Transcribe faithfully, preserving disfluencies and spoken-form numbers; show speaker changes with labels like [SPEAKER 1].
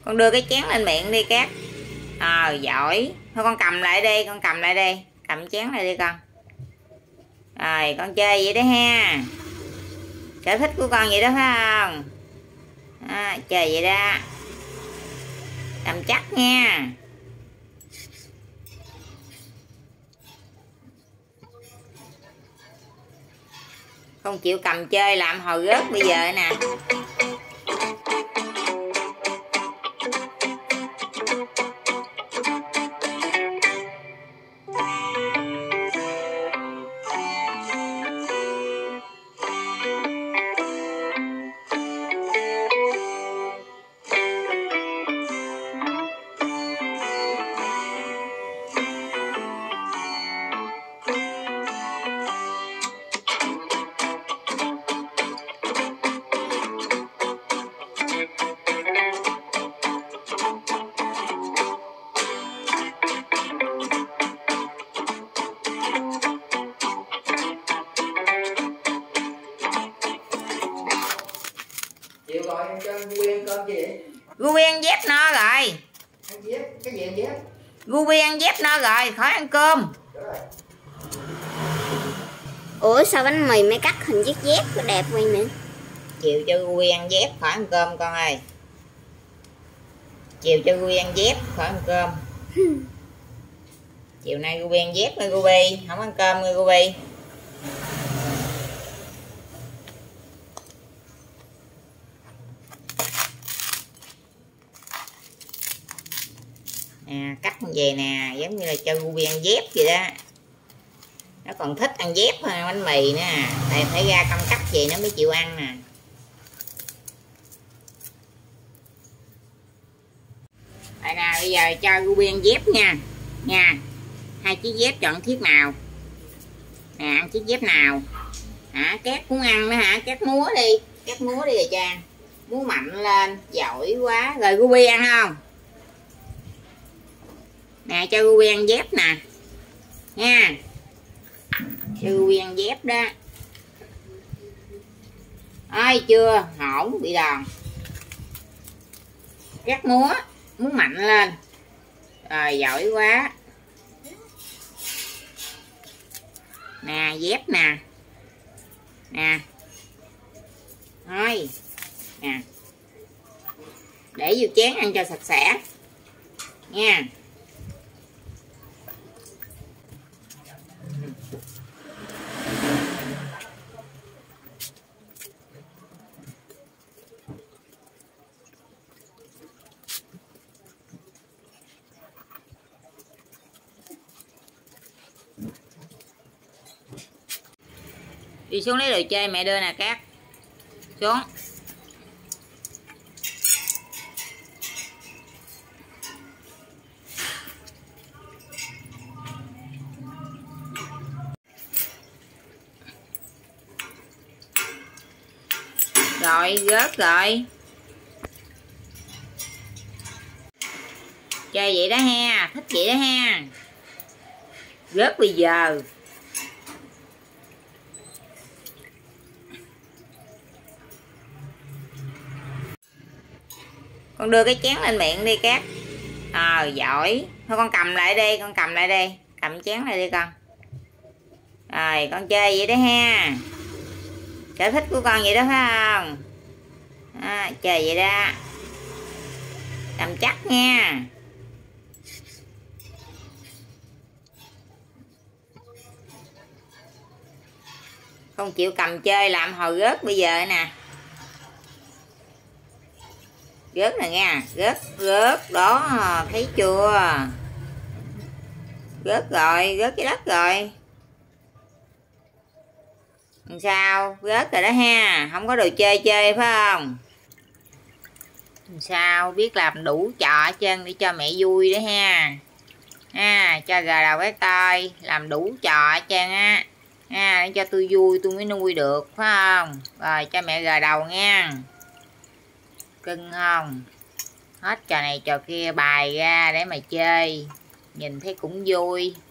[SPEAKER 1] Con đưa cái chén lên miệng đi Cát. Ờ giỏi. Thôi con cầm lại đi, con cầm lại đi. Cầm chén lại đi con. Rồi con chơi vậy đó ha. Sở thích của con vậy đó phải không? À, chơi vậy đó. Cầm chắc nha. Không chịu cầm chơi làm hồi rớt bây giờ nè.
[SPEAKER 2] Chịu rồi, em cho Ruby ăn cơm gì vậy?
[SPEAKER 1] Ruby ăn dép no rồi.
[SPEAKER 2] Ăn dép, cái gì ăn dép?
[SPEAKER 1] Ruby ăn dép no rồi, khỏi ăn cơm.
[SPEAKER 3] Ủa sao bánh mì mới cắt hình chiếc dép có đẹp vậy nè?
[SPEAKER 1] Chiều cho Ruby ăn dép khỏi ăn cơm con ơi. Chiều cho Ruby ăn dép khỏi ăn cơm. Chiều nay Ruby ăn dép thôi Ruby, không ăn cơm thôi Ruby. À, cắt như vậy nè, giống như là cho Ruby ăn dép vậy đó. Nó còn thích ăn dép hơn bánh mì nữa à. Tại phải ra cong cắt vậy nó mới chịu ăn nè. Đây nè, bây giờ cho Ruby ăn dép nha. Nha. Hai chiếc dép chọn chiếc nào. Nè, ăn chiếc dép nào. Hả, Cát muốn ăn nữa hả? Cát múa đi. Cát múa đi rồi Trang. Múa mạnh lên, giỏi quá. Rồi Ruby ăn không? Nè, cho Ruby ăn dép nè. Nha. Cho Ruby ăn dép đó. Ôi chưa, hổn, bị đòn. Cát múa, muốn mạnh lên. Rồi, giỏi quá. Nè, dép nè. Nè. Thôi. Nè. Để vô chén ăn cho sạch sẽ. Nha. Đi xuống lấy đồ chơi mẹ đưa nè Cát. Xuống. Rồi rớt rồi. Chơi vậy đó ha, thích vậy đó ha. Rớt bây giờ. Con đưa cái chén lên miệng đi Cát. Ờ giỏi. Thôi con cầm lại đi, con cầm lại đi. Cầm chén lại đi con. Rồi con chơi vậy đó ha. Sở thích của con vậy đó phải không? À, chơi vậy đó. Cầm chắc nha. Không chịu cầm chơi làm hồi rớt bây giờ nè. Rớt nè nha. Rớt, rớt. Đó, thấy chưa? Rớt rồi, rớt cái đất rồi. Sao? Rớt rồi đó ha. Không có đồ chơi chơi phải không? Sao? Biết làm đủ trò hết trơn để cho mẹ vui đó ha. À, cho gà đầu cái coi. Làm đủ trò hết trơn á. À, để cho tôi vui tôi mới nuôi được phải không? Rồi cho mẹ gà đầu nha. Cưng không? Hết trò này trò kia bài ra để mà chơi. Nhìn thấy cũng vui.